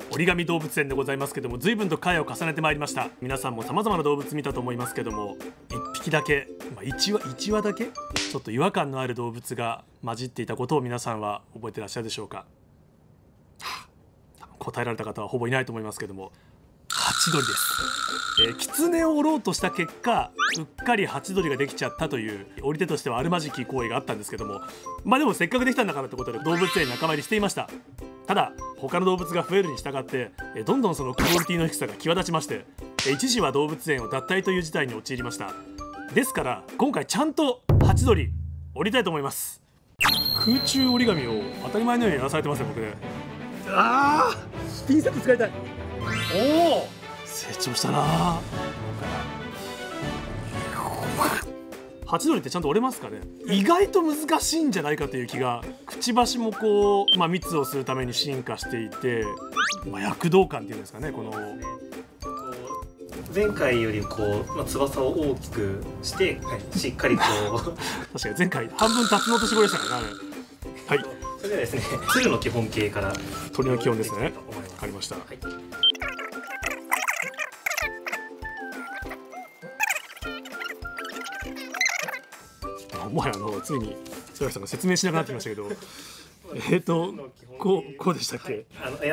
折り紙動物園でございますけども、随分と回を重ねてまいりました。皆さんも様々な動物見たと思いますけども、1匹だけ、1羽だけちょっと違和感のある動物が混じっていたことを皆さんは覚えてらっしゃるでしょうか。答えられた方はほぼいないと思いますけども、ハチドリです。キツネを折ろうとした結果、うっかりハチドリができちゃったという折り手としてはあるまじき行為があったんですけども、でもせっかくできたんだからってことで動物園に仲間入りしていました。ただ他の動物が増えるに従ってどんどんそのクオリティの低さが際立ちまして、一時は動物園を脱退という事態に陥りました。ですから今回ちゃんとハチドリ折りたいと思います。空中折り紙を当たり前のようにやらされてますね、僕ね。ピンセット使いたい。おお、成長したな。ハチドリってちゃんと折れますかね。意外と難しいんじゃないかという気が。くちばしもこう、密をするために進化していて、躍動感っていうんですかね、この前回よりこう、翼を大きくして、しっかりこう確かに前回半分タツノオトシゴでしたからね。はい、 それではですね、鶴の基本形から鳥の基本ですね。わかりました。もはやついに曽谷さんが説明しなくなってきましたけど、こうでしたっけ。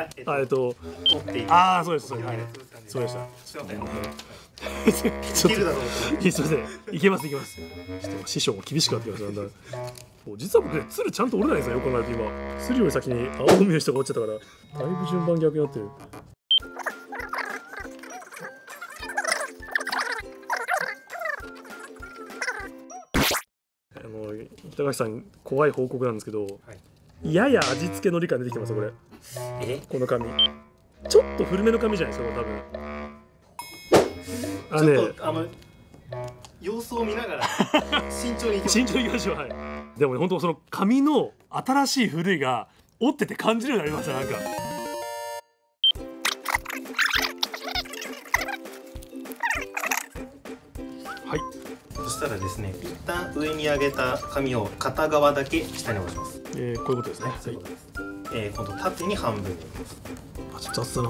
そうです、そうでした。すいません、いけます。ちょっと師匠も厳しくなってきました。実は僕ね、鶴ちゃんと折れないんですよ。よく考えると今鶴より先に青海の人が折っちゃったから、だいぶ順番逆になってる。北垣さん、怖い報告なんですけど、やや味付けのり感出てきてますよ、これ。この紙ちょっと古めの紙じゃないですか、多分。 ちょっと様子を見ながら慎重にいきましょう。でもね、本当その紙の新しい古いが折ってて感じるようになりました。なんかそしたらですね、一旦上に上げた紙を片側だけ下に下ろします。 こういうことですね。 今度縦に半分にちょっと雑だな、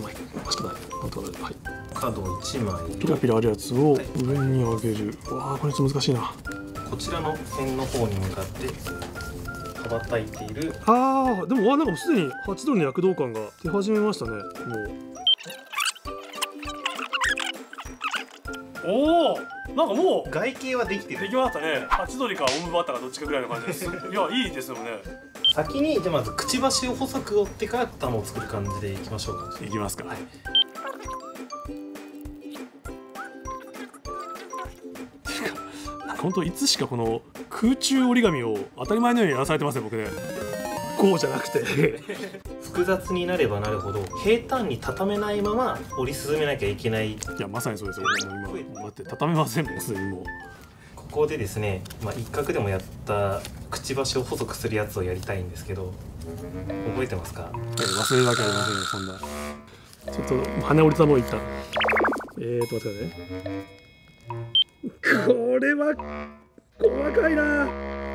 角1枚ピラピラあるやつを上に上げる。これちょっと難しいな。 こちらの線の方に向かって羽ばたいている。 でもなんかすでにハチドリの躍動感が出始めましたね。なんかもう外形はできてる。 できましたね。ハチドリかオウムバッタかどっちかぐらいの感じです。いや、いいですよね。 先にじゃあまずくちばしを細く折ってから玉を作る感じでいきましょうか。 いきますか。本当いつしかこの空中折り紙を当たり前のようにやらされてますね、僕ね。こうじゃなくて複雑になればなるほど平坦に畳めないまま折り進めなきゃいけない。いや、まさにそうですよ。今だって畳めませんもん、すでにもう。 ここでですね、一角でもやったくちばしを細くするやつをやりたいんですけど、覚えてますか？ 忘れるわけありませんよ、そんな。ちょっと羽折りたもいった。待ってくださいね。これは細かいな。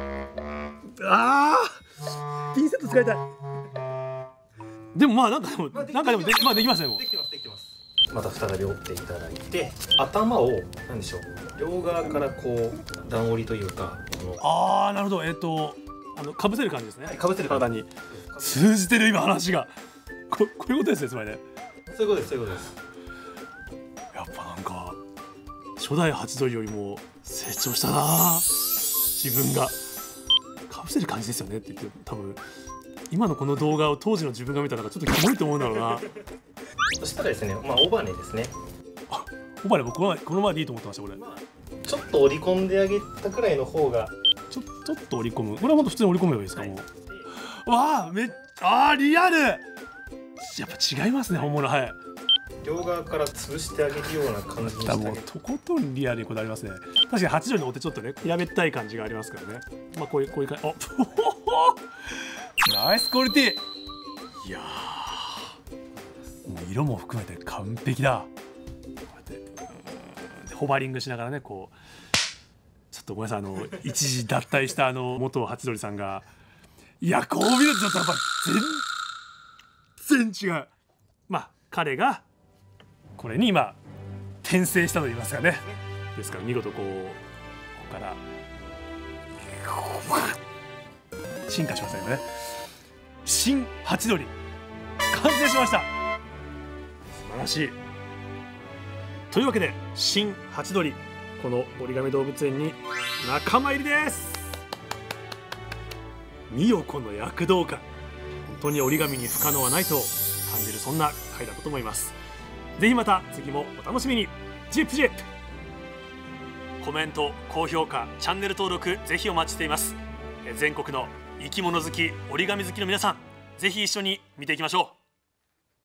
ピンセット使いたい。でもなんかでもできましたよ。 できてます。また再び折っていただいて、頭を何でしょう、両側からこう段折りというか、 なるほど。かぶせる感じですね。 かぶせる体に通じてる今話が。こういうことですね、つまりね。 そういうことです。 やっぱなんか初代ハチドリよりも成長したな、自分が。かぶせる感じですよねって言って、多分今のこの動画を当時の自分が見たらちょっとキモいと思うんだろうな。 そしたらですね、尾羽ですね。 尾羽僕はこのままでいいと思ってました。これちょっと折り込んであげたくらいの方が、 ちょっと折り込む。これは本当普通に折り込めばいいですか。もうリアル。やっぱ違いますね、本物。 両側から潰してあげるような感じにして、 もうとことんリアルにこだわりますね。確かにハチドリのお手ちょっとね、平べったい感じがありますからね。こういう感じ。ナイスクオリティ。いやー、もう色も含めて完璧だ。こうやってホバリングしながらね、こうちょっとごめんなさい、一時脱退した元ハチドリさんが、いや、こう見るとちょっとやっぱ全然違う。 彼がこれに今転生したと言いますかね。ですから見事ここから進化しましたよね。新ハチドリ完成しました。素晴らしい。というわけで新ハチドリ、この折り紙動物園に仲間入りです。美代子の躍動感、本当に折り紙に不可能はないと感じる、そんな回だったと思います。ぜひまた次もお楽しみに。ジップジップ、コメント、高評価、チャンネル登録ぜひお待ちしています。全国の生き物好き、折り紙好きの皆さん、ぜひ一緒に見ていきましょう。